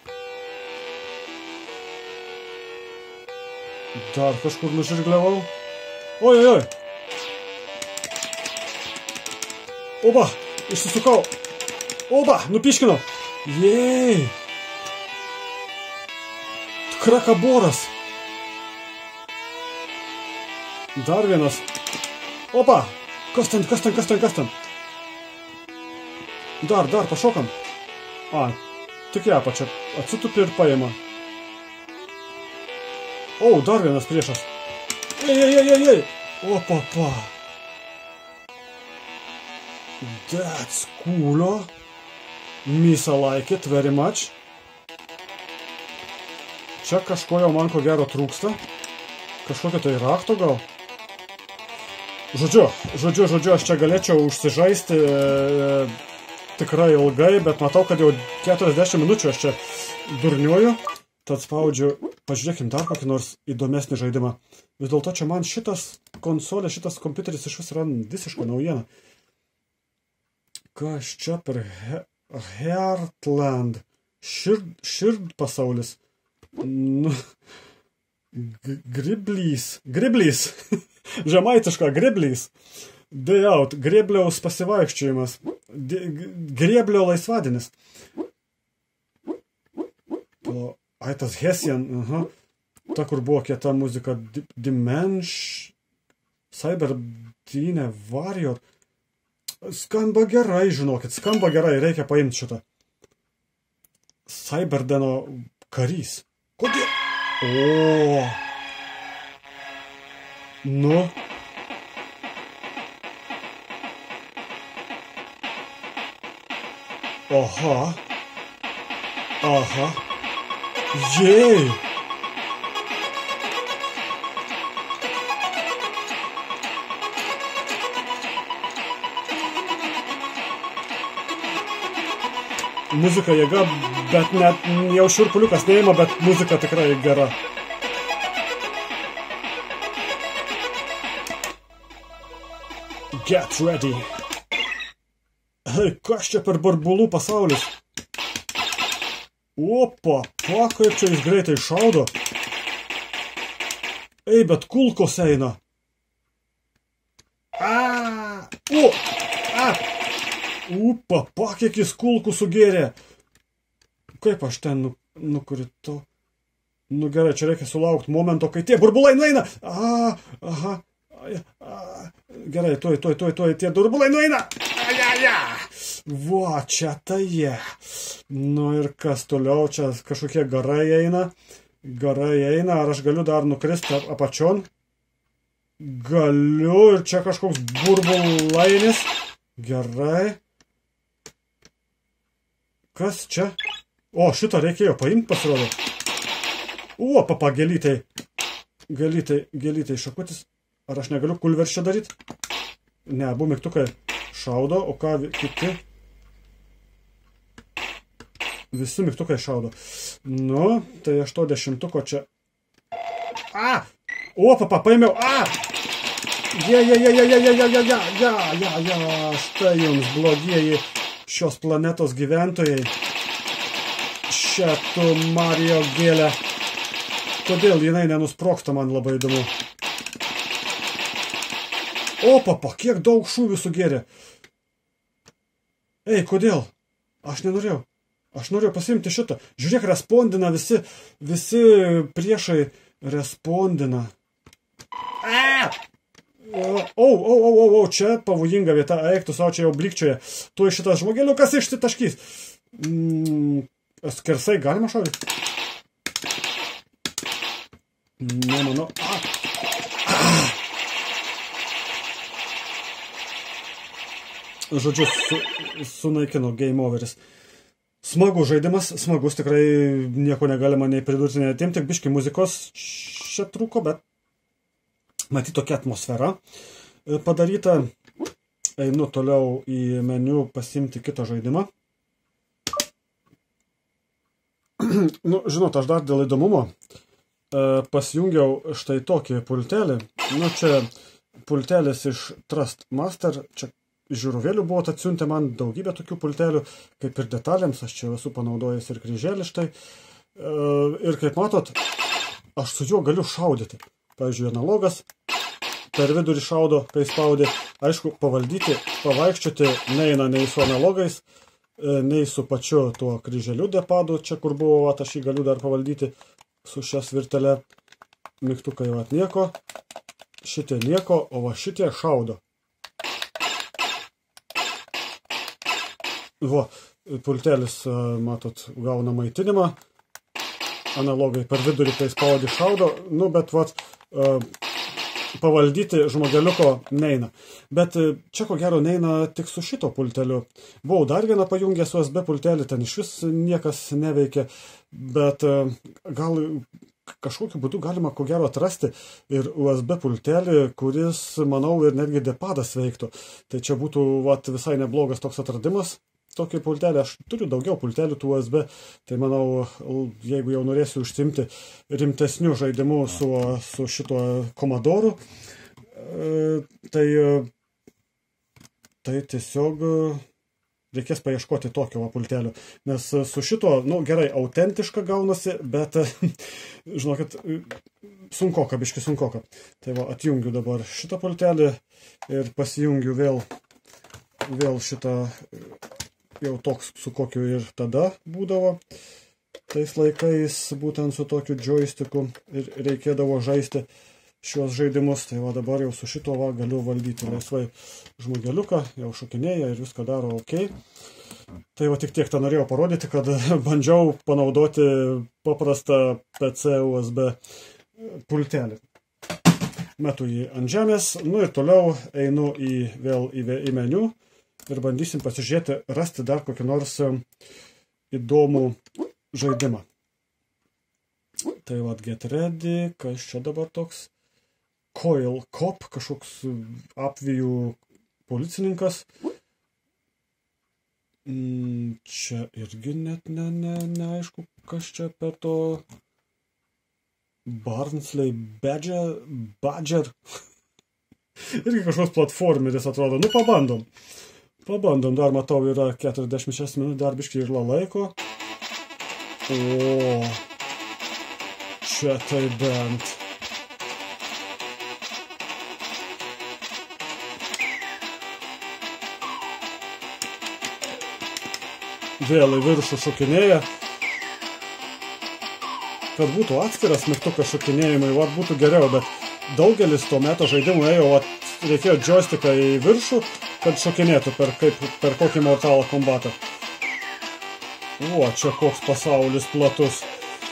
S1: Dar kažkur nužirgliavau. Oi. Oba, išsisukau. Oba, nupiškinau. Jei. Krakaboras. Dar vienas. Opa, kas ten? Dar, pašokam. A, tik ją pačią. Atsitupi ir paima. O, dar vienas priešas. Ei. Opa. That's cool. Miss, I like it very much. Čia kažko jau man ko gero trūksta. Kažkokio tai rakto gal. Žodžiu, aš čia galėčiau užsižaisti tikrai ilgai, bet matau, kad jau 40 minučių aš čia durniuoju. Tad spaudžiu, pažiūrėkim dar kokį nors įdomesnį žaidimą. Vis dėlto čia man šitas konsolė, šitas kompiuteris iš vis yra visiška naujiena. Kas čia per Heartland? Šird pasaulis. Griblys. Žemaitiška griblys. Day out. Grėbliaus pasivaikščiojimas. Grėblio laisvadienis. Ai, tas Hessian, aha. Ta, kur buvo kieta muzika, Cyberdine Warrior. Skamba gerai, žinokit, skamba gerai, reikia paimti šitą. Cyberdeno karys. Kodėl? O. Nu. Aha. Aha. Jei. Muzika jėga, bet net jau šiurpuliukas neima, bet muzika tikrai gera. Get ready. Hei, kas čia per burbulų pasaulis? Opa, kaip čia jis greitai šaudo. Ei, bet kulkos eina. Upa, kiek jis kulkų sugėrė. Kaip aš ten nukritau? Nu gerai, čia reikia sulaukti momento, kai tie burbulai nueina. Aha. Gerai, tuoj, tie burbulai nueina. Va, čia tai jie. Nu ir kas toliau, čia kažkokie garai eina. Ar aš galiu dar nukristi apačion? Galiu, ir čia kažkoks burbulainis. Gerai. Kas čia? O, šitą reikėjo paimti, pasirodo. O, gelytai. Gelytai šakutis. Ar aš negaliu kulverščią daryti? Ne, abu mygtukai šaudo, o ką kiti? Visi mygtukai šaudo. Nu, tai aš to 10-tuko čia. O, paėmiau. Štai jums blogieji šios planetos gyventojai. Čia tu, Mario gėlė. Kodėl jinai nenusproksta, man labai įdomu. O, kiek daug šūvių sugėrė. Ei, kodėl? Aš nenorėjau. Aš norėjau pasiimti šitą. Žiūrėk, respondina visi priešai respondina. Čia pavojinga vieta, eiktų savo, čia jau blikčioje. Tuoj šitas žmogeliukas išsitaškys. Skersai galima šaudyti? Nemanau. Žodžiu, sunaikino game overis. Smagus žaidimas, smagus, tikrai nieko negalima nei pridurti, nei atimti, tik biški muzikos čia trūko, bet matyt tokia atmosfera padaryta. Einu toliau į meniu pasimti kitą žaidimą. Nu, žinot, aš dar dėl įdomumo pasijungiau štai tokį pultelį. Nu, čia pultelis iš Trustmaster, čia žiūrovėlių buvo atsiuntę man daugybę tokių pultelių, kaip ir detalėms, aš čia esu panaudojęs ir kryželį štai. Ir kaip matot, aš su juo galiu šaudyti. Pavyzdžiui, analogas per vidurį šaudo, kai spaudė. Aišku, pavaldyti, pavaikščioti neina nei su analogais, nei su pačiu tuo kryželiu depadu, čia kur buvo, aš jį galiu dar pavaldyti su šia svirtelė. Mygtukai jau nieko, šitie nieko, o va šitie šaudo. Va, pultelis, matot, gauna maitinimą, analogai per vidurį, kai spaudį šaudo, nu, bet vat, pavaldyti žmogeliuko neina. Bet čia ko gero neina tik su šito pulteliu. Buvau dar vieną pajungęs USB pultelį, ten iš vis niekas neveikia, bet gal kažkokiu būdu galima ko gero atrasti ir USB pultelį, kuris, manau, ir netgi depadas veiktų. Tai čia būtų vat, visai neblogas toks atradimas. Tokį pultelį, aš turiu daugiau pultelių tų USB, tai manau, jeigu jau norėsiu užsimti rimtesnių žaidimų su šituo Commodoru, tai tiesiog reikės paieškoti tokio pultelio, nes su šito, nu gerai, autentiška gaunasi, bet, žinokit, sunkoka, biški sunkoka. Tai va, atjungiu dabar šitą pultelį ir pasijungiu vėl šitą, jau toks, su kokiu ir tada būdavo. tais laikais būtent su tokiu joysticku ir reikėdavo žaisti šios žaidimus. Tai va dabar jau su šito va galiu valdyti laisvai žmogeliuką, jau šokinėja ir viską daro ok. Tai va tik tiek tą norėjau parodyti, kad bandžiau panaudoti paprastą PC USB pultelį. Metu jį ant žemės, nu ir toliau einu vėl į meniu ir bandysim pasižiūrėti, rasti dar kokį nors įdomų žaidimą. Tai va, get ready, kas čia dabar toks? Coil Cop, kažkoks apvijų policininkas. Čia irgi net neaišku, kas čia per to Barnsley Badger. Irgi kažkoks platformeris atrodo. Nu, pabandom. Pabandom, dar matau, yra 46 minutės, dar biškį ir laiko. O, čia tai bent. Vėl į viršų šokinėja. Kad būtų atskiras mygtukas šokinėjimai, va, būtų geriau, bet daugelis to meto žaidimų ėjo, va, reikėjo joysticką į viršų, kad šokinėtų per kokį Mortal Kombatą. O, čia koks pasaulis platus.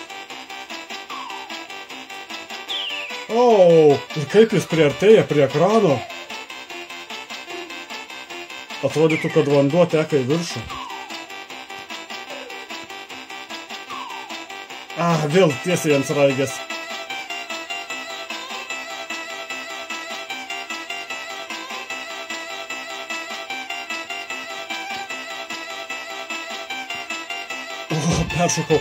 S1: O, ir kaip jis priartėja prie ekrano. Atrodytų, kad vanduo teka į viršų. Vėl tiesiai ant sraigės. O, peršokau.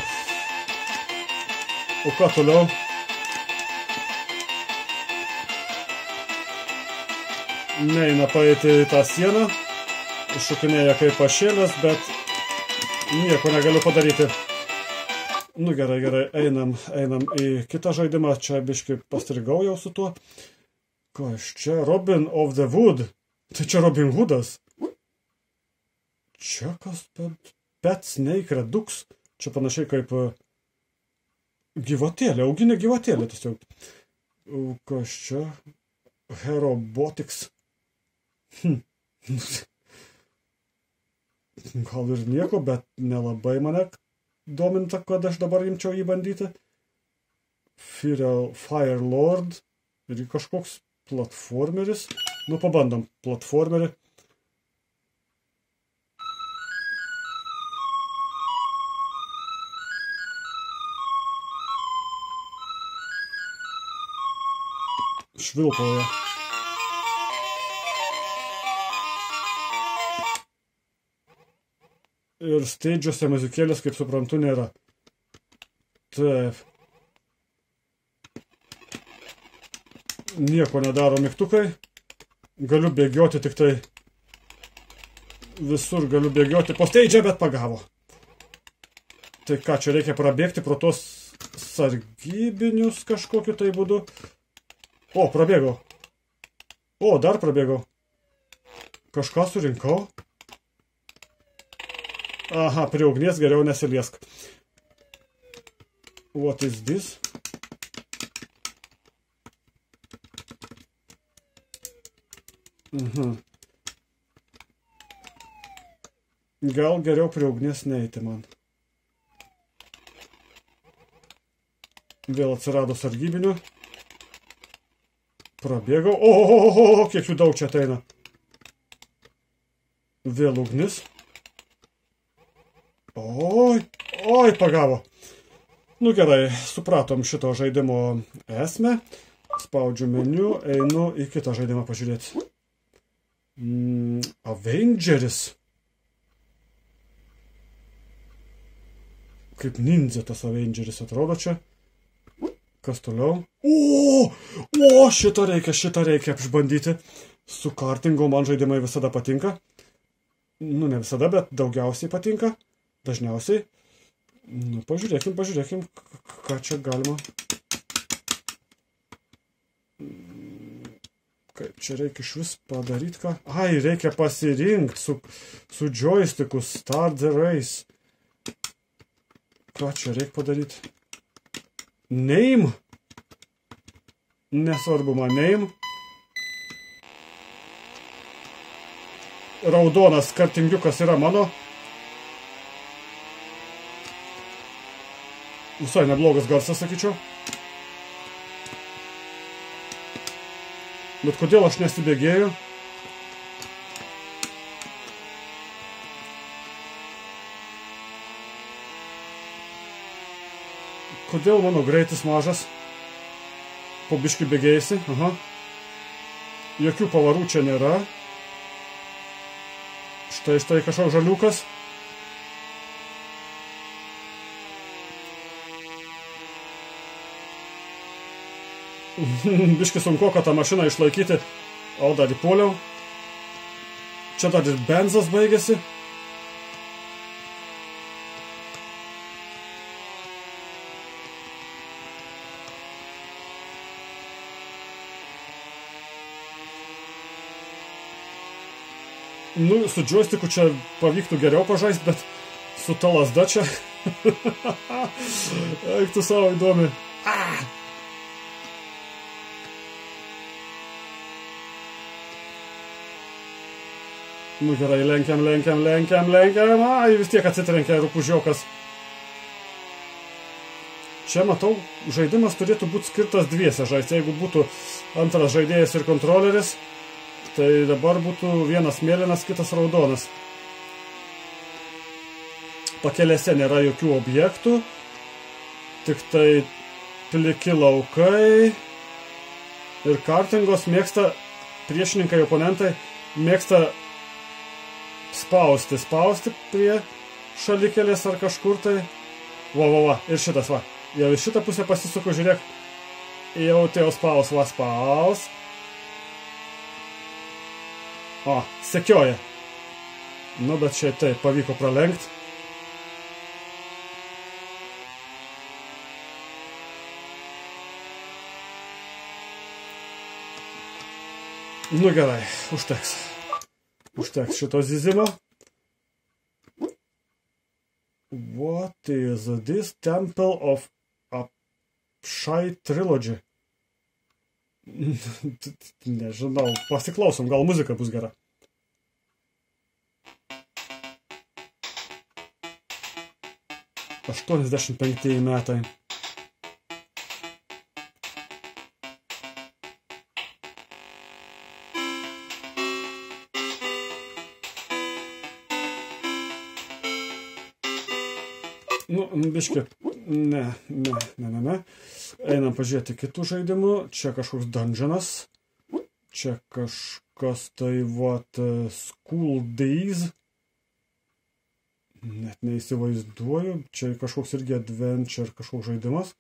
S1: O ką toliau? Neina paeiti į tą sieną. Šokinėja kaip pašėlės, bet nieko negaliu padaryti. Nu gerai, einam į kitą žaidimą, čia biškai pastrigau jau su tuo. Kas čia? Robin of the Wood. Tai čia Robin Hoodas. Čia kas? Pet Snake Redux. Čia panašiai kaip gyvatėlė, auginė gyvatėlė tiesiog. Kas čia? Herobotics. Gal ir nieko, bet nelabai mane dominta, kad aš dabar imčiau jį bandyti. Fire Lord. Ir kažkoks platformeris. Nu, pabandom platformerį. Švilpauja. Ir steidžiuose muzikėlės, kaip suprantu, nėra. Taip. Nieko nedaro mygtukai. Galiu bėgioti tik tai. Visur galiu bėgioti po steidžią, bet pagavo. Tai ką, čia reikia prabėgti pro tos sargybinius kažkokiu tai būdu. O, prabėgau. O, dar prabėgau. Kažką surinkau. Aha, prie ugnies geriau nesiliesk. What is this? Gal geriau prie ugnies neiti man. Vėl atsirado sargybinių. Prabėgau. O, kiek jų daug čia ateina. Vėl ugnis. Oi, pagavo. Nu gerai, supratom šito žaidimo esmę. Spaudžiu meniu, einu į kitą žaidimą pažiūrėti. Avengeris. Kaip ninja tas Avengeris atrodo čia. Kas toliau? Šitą reikia išbandyti. Su kartingu man žaidimai visada patinka. Nu, ne visada, bet daugiausiai patinka. Dažniausiai. Nu, pažiūrėkim, ką čia galima. Kaip čia reikia iš vis padaryti ką? Reikia pasirinkti su joysticku Start the Race. ką čia reikia padaryti? Name? Nesvarbu man name. Raudonas kartingiukas yra mano. Visai neblogas garsas, sakyčiau. Bet kodėl aš nesibėgėju? Kodėl mano greitis mažas? Po biškį bėgėjasi. Aha. Jokių pavarų čia nėra. Štai kažkoks žaliukas. Biškį sunku, kad tą mašiną išlaikyti. O, dar įpuoliau. Čia dar ir benzas baigėsi. Nu, su joysticku čia pavyktų geriau pažaisti, bet su ta lazda čia. Eiktų savo įdomi. Nu gerai, lenkiam. Ai, vis tiek atsitrenkia rupūžiokas. Čia, matau, žaidimas turėtų būti skirtas dviese žaisti. Jeigu būtų antras žaidėjas ir kontroleris, tai dabar būtų vienas mėlynas, kitas raudonas. Pakelėse nėra jokių objektų, tik tai pliki laukai. Ir kartingos mėgsta, priešininkai, oponentai, mėgsta spausti prie šalikelės ar kažkur tai. Va, ir šitas, va. Jau į šitą pusę pasisuku, žiūrėk. Jau tai jau spaus. O, sekioja. Nu, bet čia taip, pavyko pralenkti. Nu gerai, užteks šito zyzimo. What is this Temple of Apshai Trilogy? Nežinau, pasiklausom, gal muzika bus gera. '85 metai. Nu, biški, ne. Einam pažiūrėti kitų žaidimų. Čia kažkoks dungeonas. Čia kažkas tai, vat, School Days. Net neįsivaizduoju. Čia kažkoks irgi adventure, kažkoks žaidimas.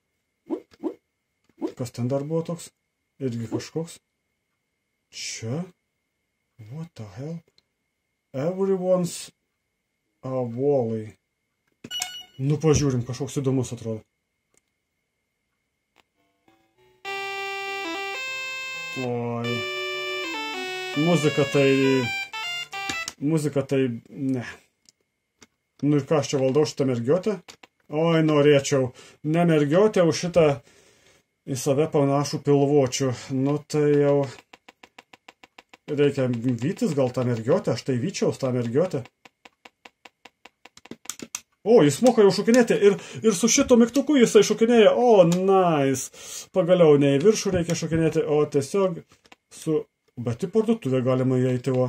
S1: Kas ten dar buvo toks? Irgi kažkoks. Čia. What the hell? Everyone's a Wally. Nu, pažiūrim, kažkoks įdomus atrodo. Oi. Muzika tai, ne. Nu ir ką aš čia valdau šitą mergiotę? Oi, norėčiau. Ne mergiotę, už šitą į save panašų pilvočių. Nu, tai jau reikia vytis gal tą mergiotę. Aš tai vyčiaus tą mergiotę. O, jis moka jau šokinėti ir su šito mygtuku jisai šokinėja. O, nice. Pagaliau ne į viršų reikia šokinėti, o tiesiog su... Bet į parduotuvę galima įeiti, va.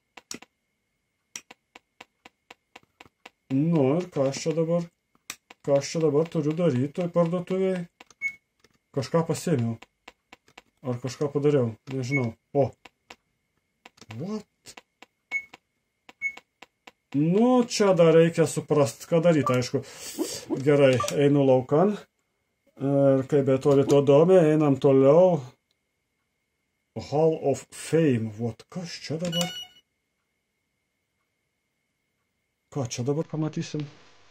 S1: Nu, ir ką aš čia dabar? Ką aš čia dabar turiu daryti toj parduotuvėj? Kažką pasėmiau. Ar kažką padariau? Nežinau. O. What? Nu, čia dar reikia suprast, ką daryti, aišku. Gerai, einu laukan. Ir kaip betoli to domė, einam toliau. Hall of Fame. What, kas čia dabar? Ką čia dabar pamatysim?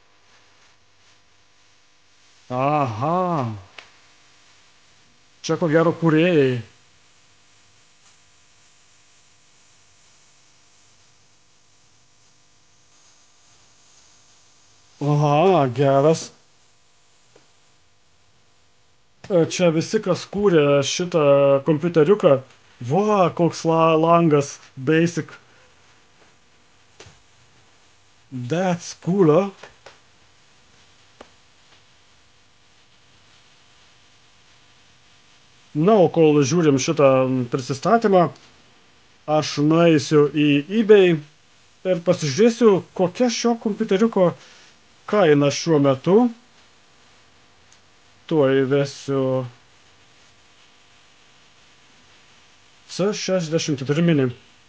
S1: Aha. Čia ko gero kūrėjai. Aha, geras. Čia visi, kas kūrė šitą kompiuteriuką, va, koks langas, basic. That's cool, huh? Na, o kol žiūrim šitą prisistatymą, aš nueisiu į eBay ir pasižiūrėsiu, kokia šio kompiuteriuko kaina šiuo metu. Tuo įvesiu C64 mini.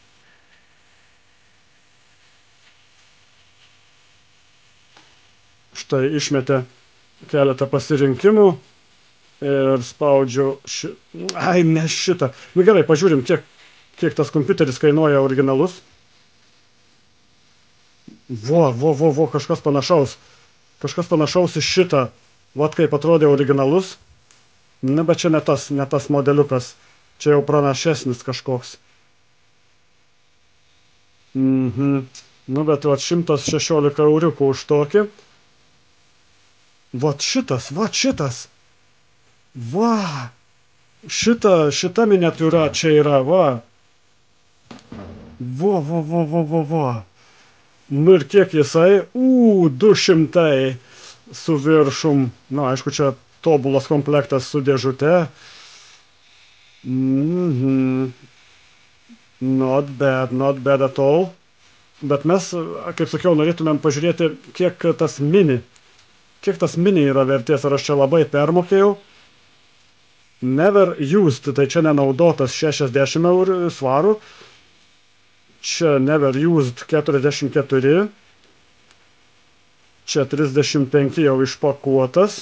S1: Štai išmetė keletą pasirinkimų ir spaudžiu Ai, ne šitą. Nu gerai, pažiūrim, kiek tas kompiuteris kainuoja originalus. Vo, kažkas panašaus. Kažkas panašaus į šitą. Vat kaip atrodė originalus. Na, bet čia ne tas modeliukas. Čia jau pranašesnis kažkoks. Nu, bet vat 116 euriukų už tokį. Vat šitas. Va, šita miniatiūra čia yra, va. Va. Nu ir kiek jisai? 200 su viršum. Na, aišku, čia tobulas komplektas su dėžute. Not bad at all. Bet mes, kaip sakiau, norėtumėm pažiūrėti, kiek tas mini yra vertės. Ar aš čia labai permokėjau? Never used, tai čia nenaudotas 60 svarų. Čia never used 44. Čia 35 jau išpakuotas.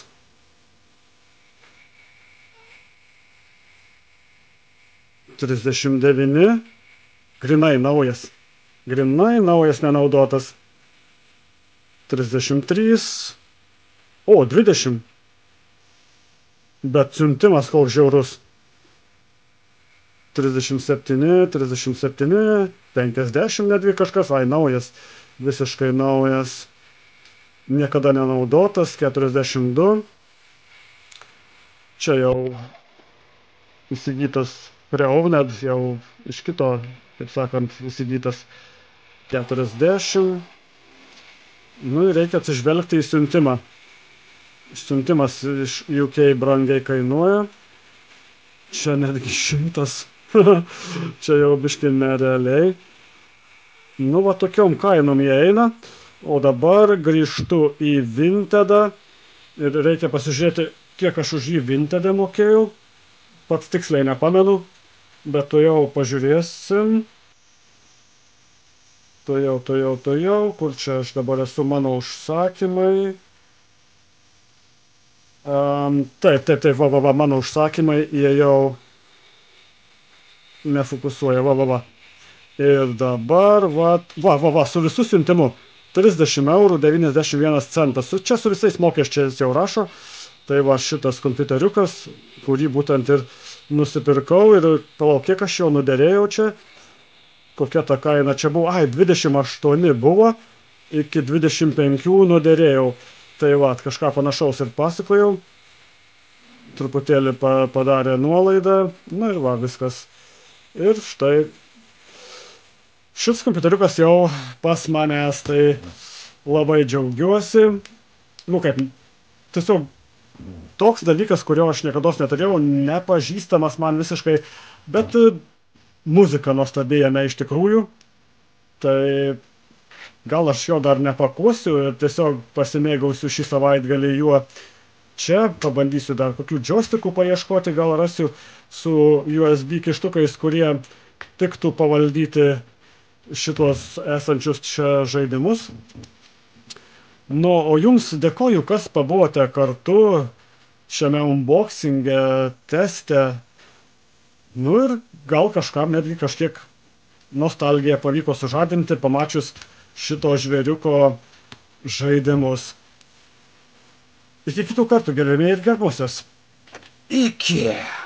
S1: 39. Grinai naujas nenaudotas. 33. O, 20. Bet siuntimas koks žiaurus. 37, 50 netgi kažkas, naujas, visiškai naujas, niekada nenaudotas, 42. Čia jau įsigytas pre-owned, jau iš kito, taip sakant, įsigytas 40. Nu ir reikia atsižvelgti į siuntimą. Siuntimas iš UK brangiai kainuoja. Čia netgi 100. Čia jau biškai nerealiai. Nu, va tokiom kainom jie eina. O dabar grįžtu į Vintedą. Ir reikia pasižiūrėti, kiek aš už jį Vintede mokėjau. Pats tiksliai nepamenu. Bet to jau pažiūrėsim. To jau. Kur čia aš dabar esu, mano užsakymai. Taip, va, mano užsakymai, jie jau nefokusuoja, va. Ir dabar, va, su visų siuntimu 30 eurų 91 centas. Čia su visais mokesčiais jau rašo. Tai va šitas kompiuteriukas, kurį būtent ir nusipirkau. Ir palauk, kiek aš jau nuderėjau čia. Kokia ta kaina čia buvo? 28 buvo, iki 25 nuderėjau. Tai va, kažką panašaus ir pasakojau. Truputėlį padarė nuolaidą. Na ir va, viskas. Ir štai. Šis kompiuteriukas jau pas manęs, tai labai džiaugiuosi. Nu kaip, tiesiog toks dalykas, kurio aš niekados neturėjau, nepažįstamas man visiškai. Bet muzika nuostabi jame iš tikrųjų. Tai gal aš jo dar nepakuosiu ir tiesiog pasimėgausiu šį savaitgalį juo. Čia pabandysiu dar kokių joystickų paieškoti, gal rasiu su USB kištukais, kurie tiktų pavaldyti šitos esančius čia žaidimus. Nu, o jums dėkoju, kas pabuvote kartu šiame unboxinge, teste. Nu ir gal kažkam netgi kažkiek nostalgiją pavyko sužadinti, pamačius šito žvėriuko žaidimus. Iki kitų kartų, gerbiamieji ir gerbiamosios. Iki!